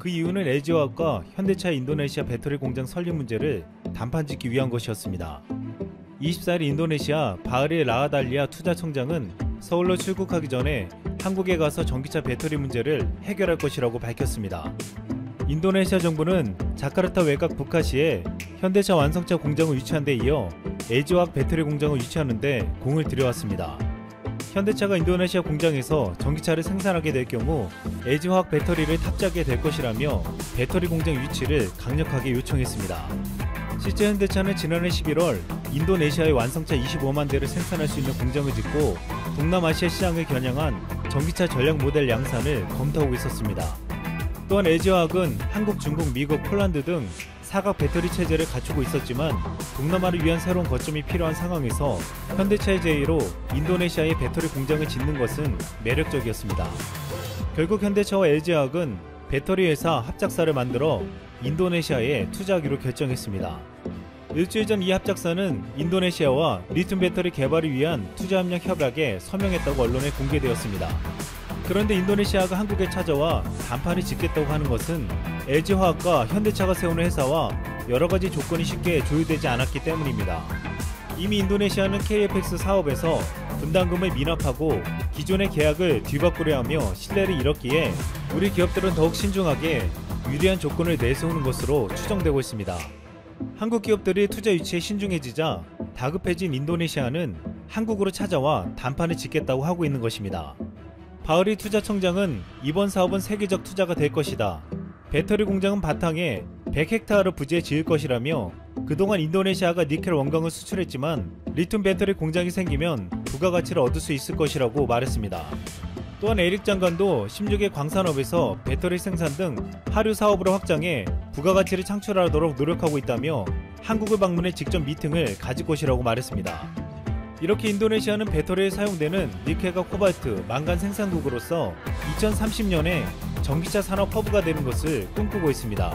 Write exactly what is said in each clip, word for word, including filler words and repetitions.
그 이유는 엘지화학과 현대차의 인도네시아 배터리 공장 설립 문제를 단판짓기 위한 것이었습니다. 이십사일 인도네시아 바흐리 라하달리아 투자청장은 서울로 출국하기 전에 한국에 가서 전기차 배터리 문제를 해결할 것이라고 밝혔습니다. 인도네시아 정부는 자카르타 외곽 부카시에 현대차 완성차 공장을 유치한 데 이어 엘지화학 배터리 공장을 유치하는 데 공을 들여왔습니다. 현대차가 인도네시아 공장에서 전기차를 생산하게 될 경우 엘지화학 배터리를 탑재하게 될 것이라며 배터리 공장 유치를 강력하게 요청했습니다. 실제 현대차는 지난해 십일월 인도네시아의 완성차 이십오만 대를 생산할 수 있는 공장을 짓고 동남아시아 시장을 겨냥한 전기차 전략 모델 양산을 검토하고 있었습니다. 또한 엘지화학은 한국, 중국, 미국, 폴란드 등 사각 배터리 체제를 갖추고 있었지만 동남아를 위한 새로운 거점이 필요한 상황에서 현대차의 제의로 인도네시아의 배터리 공장을 짓는 것은 매력적이었습니다. 결국 현대차와 엘지화학은 배터리 회사 합작사를 만들어 인도네시아에 투자하기로 결정했습니다. 일주일 전 이 합작사는 인도네시아와 리튬 배터리 개발을 위한 투자협력 협약에 서명했다고 언론에 공개되었습니다. 그런데 인도네시아가 한국에 찾아와 단판을 짓겠다고 하는 것은 엘지화학과 현대차가 세우는 회사와 여러가지 조건이 쉽게 조율되지 않았기 때문입니다. 이미 인도네시아는 케이에프엑스 사업에서 분담금을 미납하고 기존의 계약을 뒤바꾸려 하며 신뢰를 잃었기에 우리 기업들은 더욱 신중하게 유리한 조건을 내세우는 것으로 추정되고 있습니다. 한국 기업들이 투자 유치에 신중해지자 다급해진 인도네시아는 한국으로 찾아와 단판을 짓겠다고 하고 있는 것입니다. 바흐리 투자청장은 이번 사업은 세계적 투자가 될 것이다. 배터리 공장은 바탕에 백 헥타르 부지에 지을 것이라며 그동안 인도네시아가 니켈 원광을 수출했지만 리튬 배터리 공장이 생기면 부가가치를 얻을 수 있을 것이라고 말했습니다. 또한 에릭 장관도 십육 개 광산업에서 배터리 생산 등 하류 사업으로 확장해 부가가치를 창출하도록 노력하고 있다며 한국을 방문해 직접 미팅을 가질 것이라고 말했습니다. 이렇게 인도네시아는 배터리에 사용되는 니켈과 코발트, 망간 생산국으로서 이천삼십 년에 전기차 산업 허브가 되는 것을 꿈꾸고 있습니다.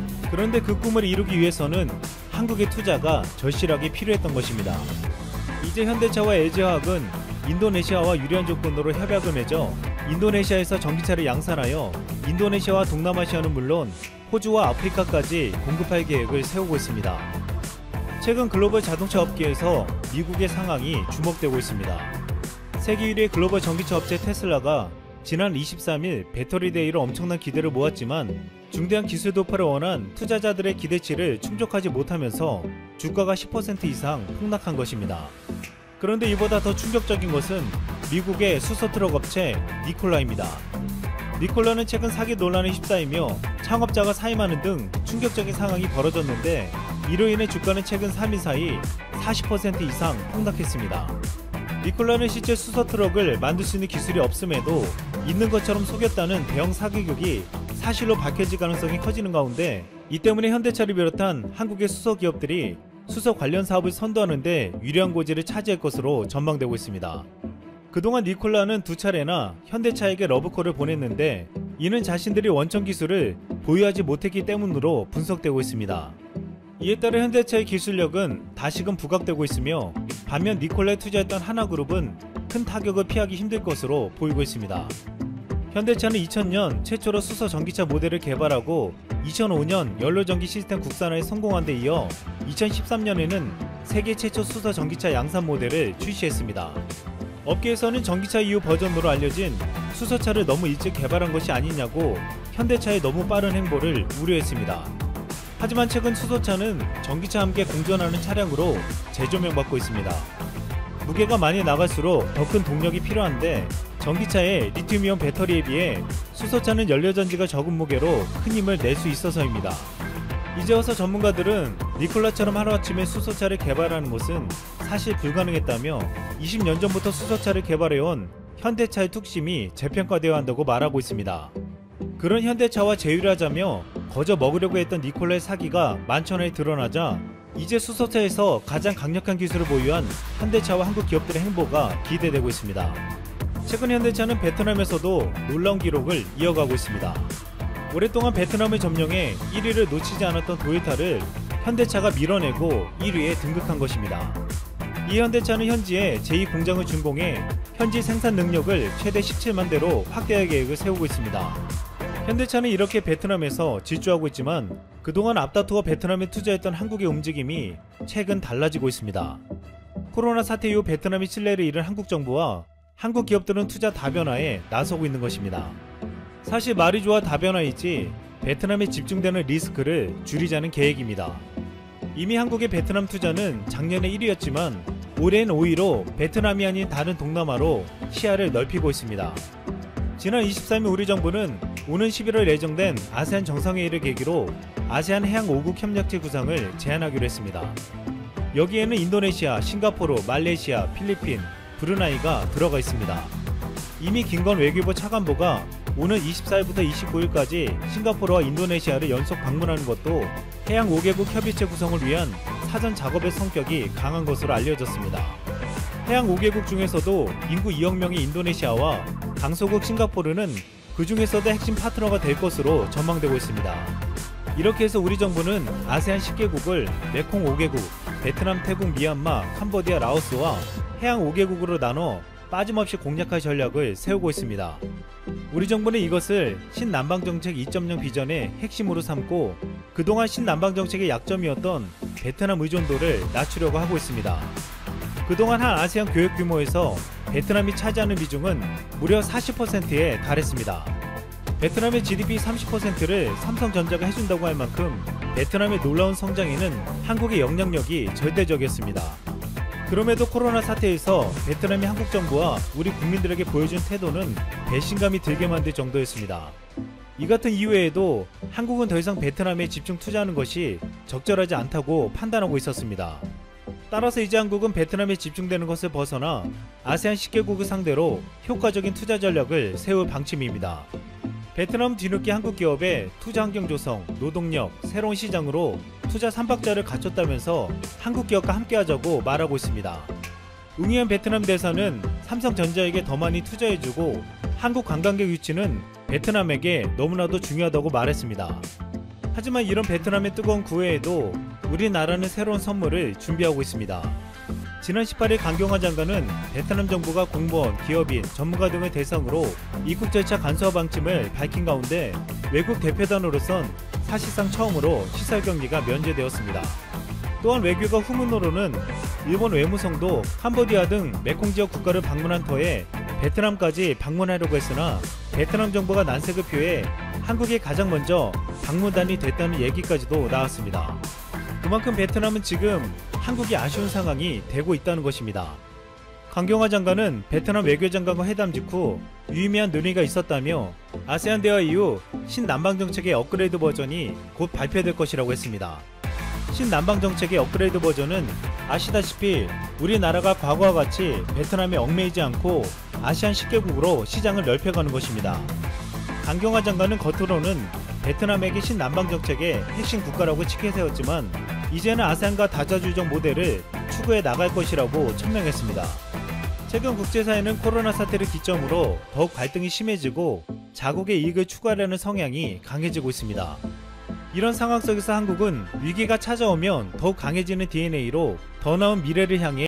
그런데 그 꿈을 이루기 위해서는 한국의 투자가 절실하게 필요했던 것입니다. 이제 현대차와 엘지화학은 인도네시아와 유리한 조건으로 협약을 맺어 인도네시아에서 전기차를 양산하여 인도네시아와 동남아시아는 물론 호주와 아프리카까지 공급할 계획을 세우고 있습니다. 최근 글로벌 자동차 업계에서 미국의 상황이 주목되고 있습니다. 세계 일 위의 글로벌 전기차 업체 테슬라가 지난 이십삼일 배터리 데이로 엄청난 기대를 모았지만 중대한 기술 도파를 원한 투자자들의 기대치를 충족하지 못하면서 주가가 십 퍼센트 이상 폭락한 것입니다. 그런데 이보다 더 충격적인 것은 미국의 수소트럭 업체 니콜라입니다. 니콜라는 최근 사기 논란에 휩싸이며 창업자가 사임하는 등 충격적인 상황이 벌어졌는데 이로 인해 주가는 최근 삼 일 사이 사십 퍼센트 이상 폭락했습니다. 니콜라는 실제 수소트럭을 만들 수 있는 기술이 없음에도 있는 것처럼 속였다는 대형 사기극이 사실로 밝혀질 가능성이 커지는 가운데 이 때문에 현대차를 비롯한 한국의 수소 기업들이 수소 관련 사업을 선도하는 데 유리한 고지를 차지할 것으로 전망되고 있습니다. 그동안 니콜라는 두 차례나 현대차에게 러브콜을 보냈는데 이는 자신들이 원천 기술을 보유하지 못했기 때문으로 분석되고 있습니다. 이에 따라 현대차의 기술력은 다시금 부각되고 있으며 반면 니콜라에 투자했던 하나그룹은 큰 타격을 피하기 힘들 것으로 보이고 있습니다. 현대차는 이천 년 최초로 수소 전기차 모델을 개발하고 이천오 년 연료전기 시스템 국산화에 성공한 데 이어 이천십삼 년에는 세계 최초 수소 전기차 양산 모델을 출시했습니다. 업계에서는 전기차 이후 버전으로 알려진 수소차를 너무 일찍 개발한 것이 아니냐고 현대차의 너무 빠른 행보를 우려했습니다. 하지만 최근 수소차는 전기차와 함께 공존하는 차량으로 재조명받고 있습니다. 무게가 많이 나갈수록 더 큰 동력이 필요한데 전기차의 리튬이온 배터리에 비해 수소차는 연료전지가 적은 무게로 큰 힘을 낼 수 있어서입니다. 이제 와서 전문가들은 니콜라처럼 하루아침에 수소차를 개발하는 것은 사실 불가능했다며 이십 년 전부터 수소차를 개발해온 현대차의 툭심이 재평가되어야 한다고 말하고 있습니다. 그런 현대차와 제휴하자며 거저 먹으려고 했던 니콜라의 사기가 만천하에 드러나자 이제 수소차에서 가장 강력한 기술을 보유한 현대차와 한국 기업들의 행보가 기대되고 있습니다. 최근 현대차는 베트남에서도 놀라운 기록을 이어가고 있습니다. 오랫동안 베트남을 점령해 일 위를 놓치지 않았던 도요타를 현대차가 밀어내고 일 위에 등극한 것입니다. 이 현대차는 현지에 제이 공장을 준공해 현지 생산 능력을 최대 십칠만 대로 확대할 계획을 세우고 있습니다. 현대차는 이렇게 베트남에서 질주하고 있지만 그동안 앞다투어 베트남에 투자했던 한국의 움직임이 최근 달라지고 있습니다. 코로나 사태 이후 베트남이 신뢰를 잃은 한국 정부와 한국 기업들은 투자 다변화에 나서고 있는 것입니다. 사실 말이 좋아 다변화이지 베트남에 집중되는 리스크를 줄이자는 계획입니다. 이미 한국의 베트남 투자는 작년에 일 위였지만 올해는 오 위로 베트남이 아닌 다른 동남아로 시야를 넓히고 있습니다. 지난 이십삼 일 우리 정부는 오는 십일월 예정된 아세안 정상회의를 계기로 아세안 해양 오 국 협력체 구상을 제안하기로 했습니다. 여기에는 인도네시아, 싱가포르, 말레이시아, 필리핀, 브루나이가 들어가 있습니다. 이미 김건 외교부 차관보가 오는 이십사 일부터 이십구 일까지 싱가포르와 인도네시아를 연속 방문하는 것도 해양 오 개국 협의체 구성을 위한 사전 작업의 성격이 강한 것으로 알려졌습니다. 해양 오 개국 중에서도 인구 이억 명의 인도네시아와 강소국 싱가포르는 그 중에서도 핵심 파트너가 될 것으로 전망되고 있습니다. 이렇게 해서 우리 정부는 아세안 십 개국을 메콩 오 개국, 베트남, 태국, 미얀마, 캄보디아, 라오스와 해양 오 개국으로 나눠 빠짐없이 공략할 전략을 세우고 있습니다. 우리 정부는 이것을 신남방정책 이 점 영 비전의 핵심으로 삼고 그동안 신남방정책의 약점이었던 베트남 의존도를 낮추려고 하고 있습니다. 그동안 한 아세안 교역 규모에서 베트남이 차지하는 비중은 무려 사십 퍼센트에 달했습니다. 베트남의 지디피 삼십 퍼센트를 삼성전자가 해준다고 할 만큼 베트남의 놀라운 성장에는 한국의 영향력이 절대적이었습니다. 그럼에도 코로나 사태에서 베트남이 한국 정부와 우리 국민들에게 보여준 태도는 배신감이 들게 만들 정도였습니다. 이 같은 이유에도 한국은 더 이상 베트남에 집중 투자하는 것이 적절하지 않다고 판단하고 있었습니다. 따라서 이제 한국은 베트남에 집중되는 것을 벗어나 아세안 십 개국을 상대로 효과적인 투자 전략을 세울 방침입니다. 베트남 뒤늦게 한국 기업의 투자 환경 조성, 노동력, 새로운 시장으로 투자 삼박자를 갖췄다면서 한국 기업과 함께하자고 말하고 있습니다. 웅이한 베트남 대사는 삼성전자에게 더 많이 투자해주고 한국 관광객 유치는 베트남에게 너무나도 중요하다고 말했습니다. 하지만 이런 베트남의 뜨거운 구애에도 우리나라는 새로운 선물을 준비하고 있습니다. 지난 십팔 일 강경화 장관은 베트남 정부가 공무원, 기업인, 전문가 등을 대상으로 입국 절차 간소화 방침을 밝힌 가운데 외국 대표단으로선 사실상 처음으로 시설 격리가 면제되었습니다. 또한 외교가 후문으로는 일본 외무성도 캄보디아 등 메콩 지역 국가를 방문한 터에 베트남까지 방문하려고 했으나 베트남 정부가 난색을 표해 한국이 가장 먼저 방문단이 됐다는 얘기까지도 나왔습니다. 그만큼 베트남은 지금 한국이 아쉬운 상황이 되고 있다는 것입니다. 강경화 장관은 베트남 외교장관과 회담 직후 유의미한 논의가 있었다며 아세안 대화 이후 신남방정책의 업그레이드 버전이 곧 발표될 것이라고 했습니다. 신남방정책의 업그레이드 버전은 아시다시피 우리나라가 과거와 같이 베트남에 얽매이지 않고 아시안 십 개국으로 시장을 넓혀가는 것입니다. 강경화 장관은 겉으로는 베트남에게 신남방정책의 핵심 국가라고 치켜세웠지만 이제는 아세안과 다자주의적 모델을 추구해 나갈 것이라고 천명했습니다. 최근 국제사회는 코로나 사태를 기점으로 더욱 갈등이 심해지고 자국의 이익을 추구하려는 성향이 강해지고 있습니다. 이런 상황 속에서 한국은 위기가 찾아오면 더욱 강해지는 디엔에이로 더 나은 미래를 향해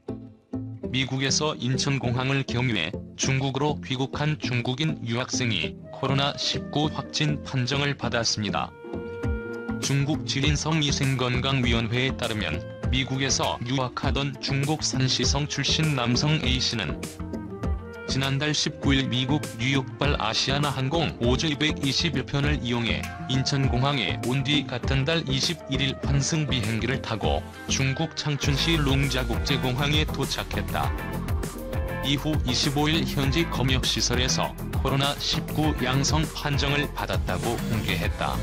미국에서 인천공항을 경유해 중국으로 귀국한 중국인 유학생이 코로나 십구 확진 판정을 받았습니다. 중국 지린성위생건강위원회에 따르면 미국에서 유학하던 중국 산시성 출신 남성 A씨는 지난달 십구 일 미국 뉴욕발 아시아나항공 오즈 이백이십일 편을 이용해 인천공항에 온 뒤 같은 달 이십일 일 환승 비행기를 타고 중국 창춘시 룽자국제공항에 도착했다. 이후 이십오 일 현지 검역시설에서 코로나 십구 양성 판정을 받았다고 공개했다.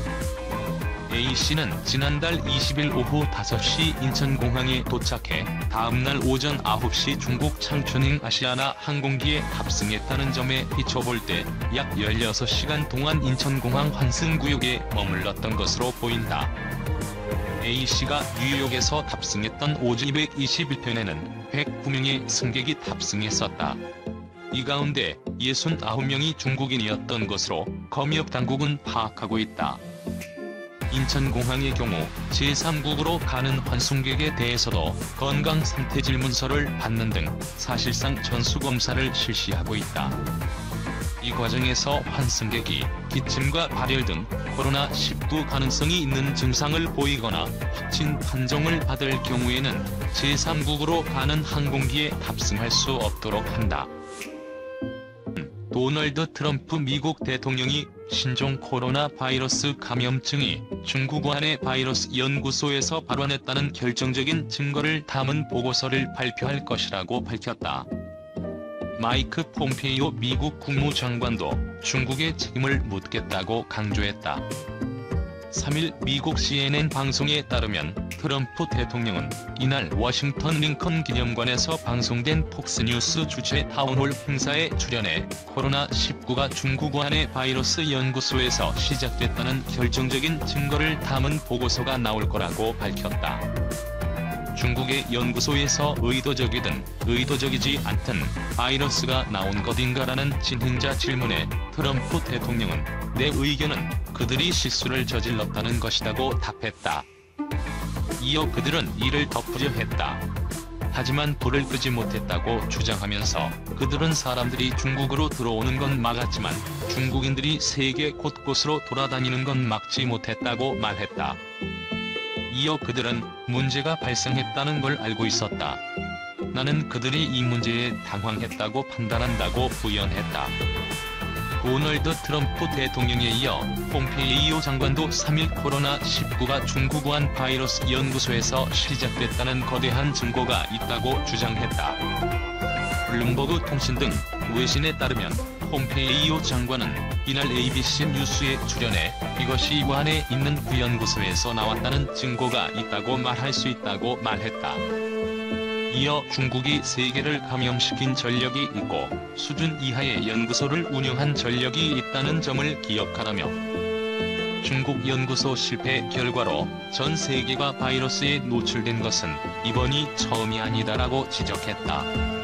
A씨는 지난달 이십 일 오후 다섯 시 인천공항에 도착해 다음날 오전 아홉 시 중국 창춘행 아시아나 항공기에 탑승했다는 점에 비춰볼 때 약 열여섯 시간 동안 인천공항 환승구역에 머물렀던 것으로 보인다. A씨가 뉴욕에서 탑승했던 오즈 이백이십일 편에는 백구 명의 승객이 탑승했었다. 이 가운데 육십구 명이 중국인이었던 것으로 검역당국은 파악하고 있다. 인천공항의 경우 제삼국으로 가는 환승객에 대해서도 건강상태 질문서를 받는 등 사실상 전수검사를 실시하고 있다. 이 과정에서 환승객이 기침과 발열 등 코로나 십구 가능성이 있는 증상을 보이거나 확진 판정을 받을 경우에는 제삼국으로 가는 항공기에 탑승할 수 없도록 한다. 도널드 트럼프 미국 대통령이 신종 코로나 바이러스 감염증이 중국 우한의 바이러스 연구소에서 발원했다는 결정적인 증거를 담은 보고서를 발표할 것이라고 밝혔다. 마이크 폼페이오 미국 국무장관도 중국의 책임을 묻겠다고 강조했다. 삼 일 미국 씨엔엔 방송에 따르면 트럼프 대통령은 이날 워싱턴 링컨 기념관에서 방송된 폭스뉴스 주최 타운홀 행사에 출연해 코로나 십구가 중국 우한의 바이러스 연구소에서 시작됐다는 결정적인 증거를 담은 보고서가 나올 거라고 밝혔다. 중국의 연구소에서 의도적이든 의도적이지 않든 바이러스가 나온 것인가라는 진행자 질문에 트럼프 대통령은 내 의견은 그들이 실수를 저질렀다는 것이라고 답했다. 이어 그들은 이를 덮으려 했다. 하지만 불을 끄지 못했다고 주장하면서 그들은 사람들이 중국으로 들어오는 건 막았지만 중국인들이 세계 곳곳으로 돌아다니는 건 막지 못했다고 말했다. 이어 그들은 문제가 발생했다는 걸 알고 있었다. 나는 그들이 이 문제에 당황했다고 판단한다고 부연했다. 도널드 트럼프 대통령에 이어 폼페이오 장관도 삼 일 코로나 십구가 중국 우한 바이러스 연구소에서 시작됐다는 거대한 증거가 있다고 주장했다. 블룸버그 통신 등 외신에 따르면 폼페이오 장관은 이날 에이비씨 뉴스에 출연해 이것이 우한에 있는 구연구소에서 나왔다는 증거가 있다고 말할 수 있다고 말했다. 이어 중국이 세계를 감염시킨 전력이 있고 수준 이하의 연구소를 운영한 전력이 있다는 점을 기억하라며 중국 연구소 실패 결과로 전 세계가 바이러스에 노출된 것은 이번이 처음이 아니다라고 지적했다.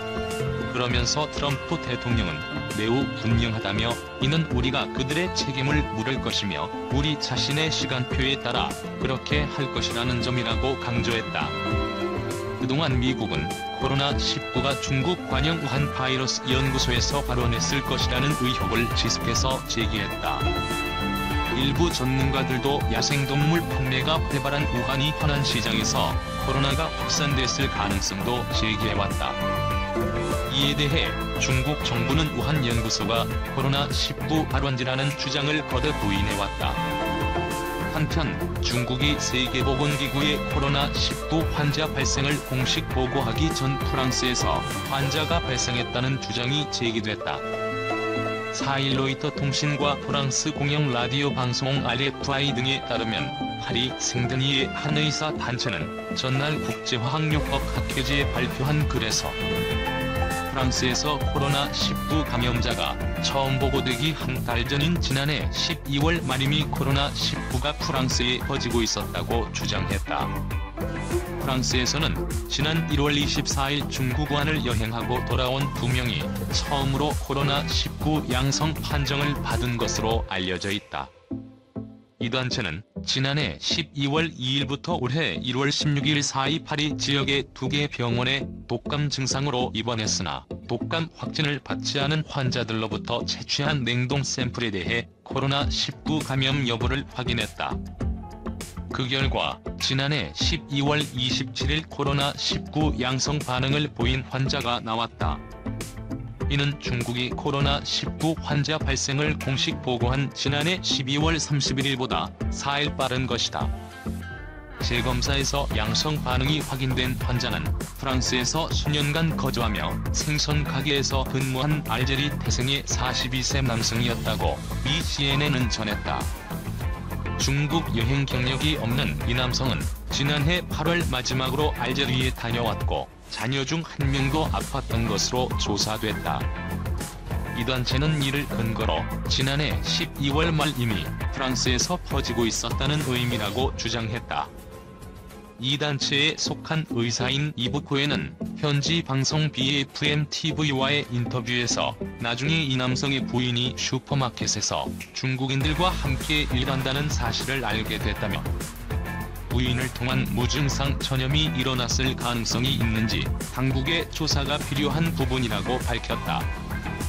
그러면서 트럼프 대통령은 매우 분명하다며 이는 우리가 그들의 책임을 물을 것이며 우리 자신의 시간표에 따라 그렇게 할 것이라는 점이라고 강조했다. 그동안 미국은 코로나 십구가 중국 관영 우한 바이러스 연구소에서 발원했을 것이라는 의혹을 지속해서 제기했다. 일부 전문가들도 야생동물 판매가 활발한 우한이 현안 시장에서 코로나가 확산됐을 가능성도 제기해왔다. 이에 대해 중국 정부는 우한 연구소가 코로나 십구 발원지라는 주장을 거듭 부인해왔다. 한편 중국이 세계보건기구에 코로나 십구 환자 발생을 공식 보고하기 전 프랑스에서 환자가 발생했다는 주장이 제기됐다. 사 일 로이터 통신과 프랑스 공영 라디오 방송 알에프아이 등에 따르면 파리 생드니의 한 의사 단체는 전날 국제화학요법 학회지에 발표한 글에서 프랑스에서 코로나 십구 감염자가 처음 보고되기 한 달 전인 지난해 십이월 말 이미 코로나 십구가 프랑스에 퍼지고 있었다고 주장했다. 프랑스에서는 지난 일월 이십사일 중국 우한을 여행하고 돌아온 두 명이 처음으로 코로나 십구 양성 판정을 받은 것으로 알려져 있다. 이 단체는 지난해 십이월 이일부터 올해 일월 십육일 사이 파리 지역의 두 개 병원에 독감 증상으로 입원했으나 독감 확진을 받지 않은 환자들로부터 채취한 냉동 샘플에 대해 코로나 십구 감염 여부를 확인했다. 그 결과 지난해 십이월 이십칠일 코로나 십구 양성 반응을 보인 환자가 나왔다. 이는 중국이 코로나 십구 환자 발생을 공식 보고한 지난해 십이월 삼십일일보다 사 일 빠른 것이다. 재검사에서 양성 반응이 확인된 환자는 프랑스에서 수년간 거주하며 생선 가게에서 근무한 알제리 태생의 사십이 세 남성이었다고 미 씨엔엔은 전했다. 중국 여행 경력이 없는 이 남성은 지난해 팔월 마지막으로 알제리에 다녀왔고 자녀 중 한 명도 아팠던 것으로 조사됐다. 이 단체는 이를 근거로 지난해 십이월 말 이미 프랑스에서 퍼지고 있었다는 의미라고 주장했다. 이 단체에 속한 의사인 이부코에는 현지 방송 비에프엠티비와의 인터뷰에서 나중에 이 남성의 부인이 슈퍼마켓에서 중국인들과 함께 일한다는 사실을 알게 됐다며 부인을 통한 무증상 전염이 일어났을 가능성이 있는지 당국의 조사가 필요한 부분이라고 밝혔다.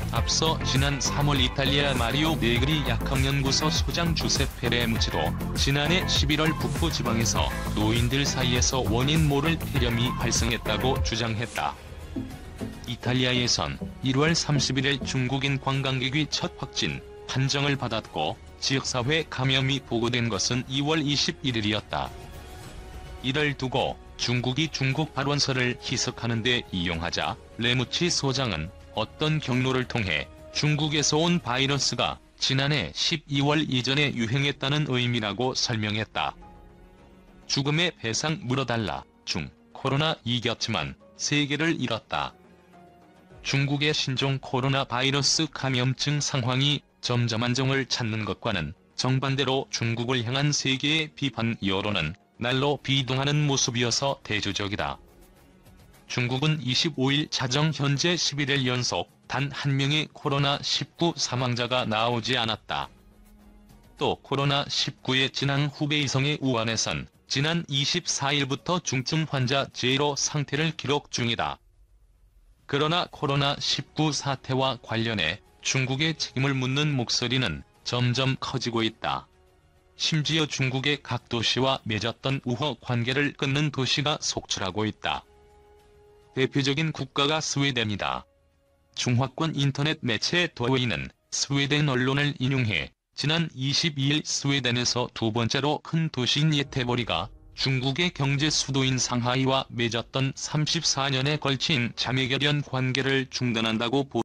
앞서 지난 삼월 이탈리아 마리오 네그리 약학연구소 소장 주세페 레무치도 지난해 십일월 북부 지방에서 노인들 사이에서 원인 모를 폐렴이 발생했다고 주장했다. 이탈리아에선 일월 삼십일일 중국인 관광객이 첫 확진 판정을 받았고 지역사회 감염이 보고된 것은 이월 이십일일이었다. 이를 두고 중국이 중국 발원서를 희석하는 데 이용하자 레무치 소장은 어떤 경로를 통해 중국에서 온 바이러스가 지난해 십이월 이전에 유행했다는 의미라고 설명했다. 죽음의 배상 물어달라. 중, 코로나 이겼지만 세계를 잃었다. 중국의 신종 코로나 바이러스 감염증 상황이 점점 안정을 찾는 것과는 정반대로 중국을 향한 세계의 비판 여론은 날로 비동하는 모습이어서 대조적이다. 중국은 이십오일 자정 현재 십일일 연속 단 한 명의 코로나 십구 사망자가 나오지 않았다. 또 코로나 십구의 진앙 후베이성의 우한에선 지난 이십사일부터 중증 환자 제로 상태를 기록 중이다. 그러나 코로나 십구 사태와 관련해 중국의 책임을 묻는 목소리는 점점 커지고 있다. 심지어 중국의 각 도시와 맺었던 우호 관계를 끊는 도시가 속출하고 있다. 대표적인 국가가 스웨덴이다. 중화권 인터넷 매체 더웨이는 스웨덴 언론을 인용해 지난 이십이일 스웨덴에서 두 번째로 큰 도시인 예테보리가 중국의 경제 수도인 상하이와 맺었던 삼십사년에 걸친 자매결연 관계를 중단한다고 보도했다.